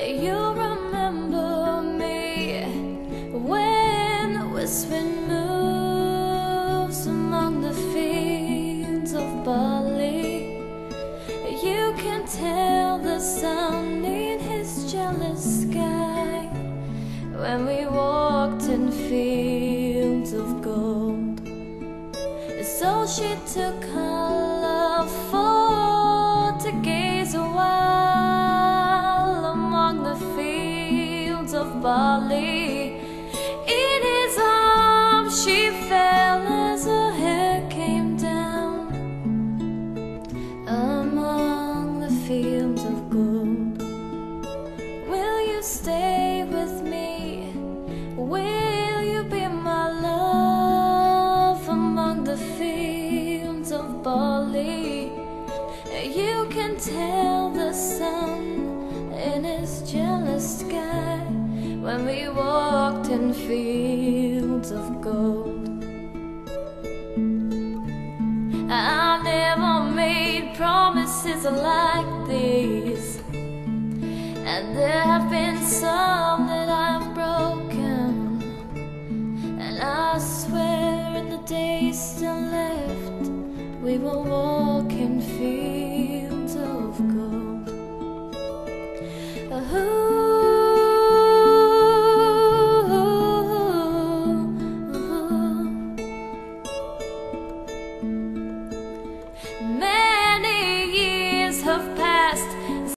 You remember me when whispering moves among the fields of barley. You can tell the sun in his jealous sky when we walked in fields of gold. So she took her love for to gaze a while among the fields of barley. In his arms she fell as her hair came down among the fields of gold. Will you stay with me? Will you be my love among the fields of barley? You can tell the sun in his jealous sky when we walked in fields of gold. I've never made promises like these, and there have been some that I've broken, and I swear in the days still left we will walk